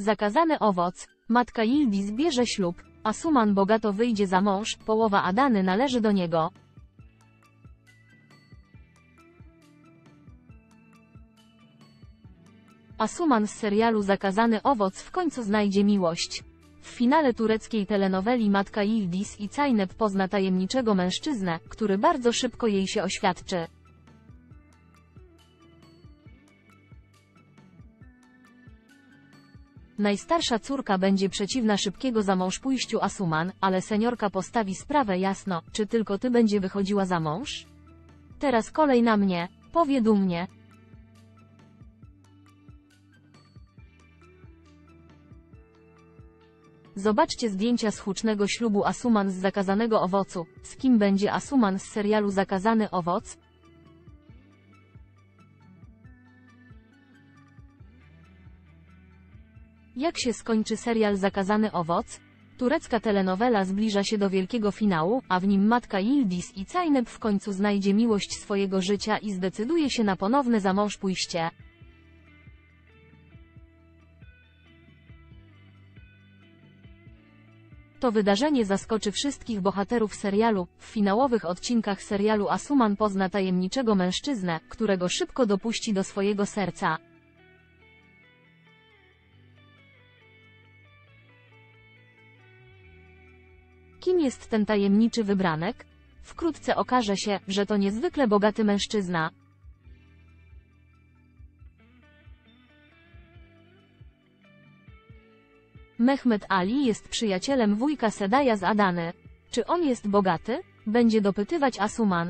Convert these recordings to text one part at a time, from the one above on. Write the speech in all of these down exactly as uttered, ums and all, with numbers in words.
Zakazany owoc. Matka Yıldız bierze ślub. Asuman bogato wyjdzie za mąż, połowa Adany należy do niego. Asuman z serialu Zakazany owoc w końcu znajdzie miłość. W finale tureckiej telenoweli matka Yıldız i Zeynep pozna tajemniczego mężczyznę, który bardzo szybko jej się oświadczy. Najstarsza córka będzie przeciwna szybkiego zamążpójściu Asuman, ale seniorka postawi sprawę jasno, czy tylko ty będzie wychodziła za mąż? Teraz kolej na mnie, powie dumnie. Zobaczcie zdjęcia z hucznego ślubu Asuman z Zakazanego owocu. Z kim będzie Asuman z serialu Zakazany owoc? Jak się skończy serial Zakazany owoc? Turecka telenowela zbliża się do wielkiego finału, a w nim matka Yıldız i Zeynep w końcu znajdzie miłość swojego życia i zdecyduje się na ponowne zamążpójście. To wydarzenie zaskoczy wszystkich bohaterów serialu. W finałowych odcinkach serialu Asuman pozna tajemniczego mężczyznę, którego szybko dopuści do swojego serca. Kim jest ten tajemniczy wybranek? Wkrótce okaże się, że to niezwykle bogaty mężczyzna. Mehmet Ali jest przyjacielem wujka Sedaja z Adany. Czy on jest bogaty? Będzie dopytywać Asuman.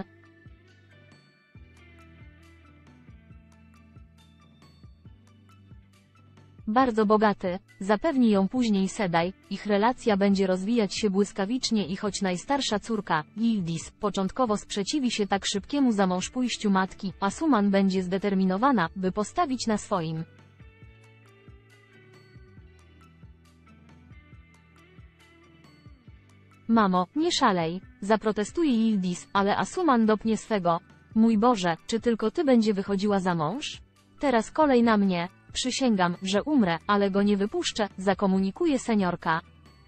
Bardzo bogaty. Zapewni ją później Sedaj. Ich relacja będzie rozwijać się błyskawicznie i choć najstarsza córka, Yıldız, początkowo sprzeciwi się tak szybkiemu zamążpójściu matki, Asuman będzie zdeterminowana, by postawić na swoim. Mamo, nie szalej, zaprotestuje Yıldız, ale Asuman dopnie swego. Mój Boże, czy tylko ty będzie wychodziła za mąż? Teraz kolej na mnie. Przysięgam, że umrę, ale go nie wypuszczę, zakomunikuje seniorka.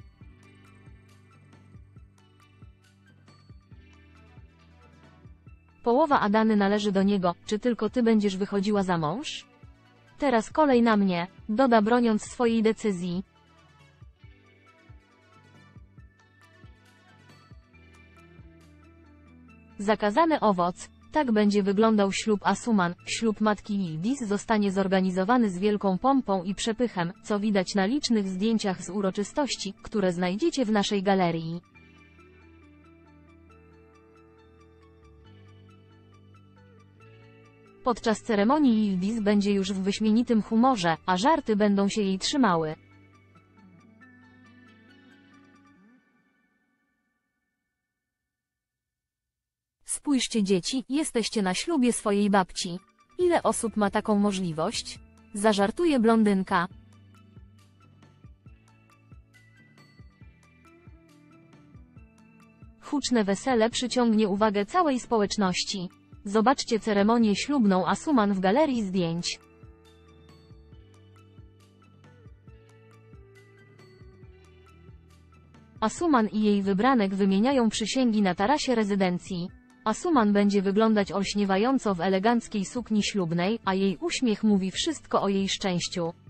Połowa Adany należy do niego, czy tylko ty będziesz wychodziła za mąż? Teraz kolej na mnie, doda broniąc swojej decyzji. Zakazany owoc. Tak będzie wyglądał ślub Asuman. Ślub matki Yıldız zostanie zorganizowany z wielką pompą i przepychem, co widać na licznych zdjęciach z uroczystości, które znajdziecie w naszej galerii. Podczas ceremonii Yıldız będzie już w wyśmienitym humorze, a żarty będą się jej trzymały. Spójrzcie dzieci, jesteście na ślubie swojej babci. Ile osób ma taką możliwość? Zażartuje blondynka. Huczne wesele przyciągnie uwagę całej społeczności. Zobaczcie ceremonię ślubną Asuman w galerii zdjęć. Asuman i jej wybranek wymieniają przysięgi na tarasie rezydencji. Asuman będzie wyglądać olśniewająco w eleganckiej sukni ślubnej, a jej uśmiech mówi wszystko o jej szczęściu.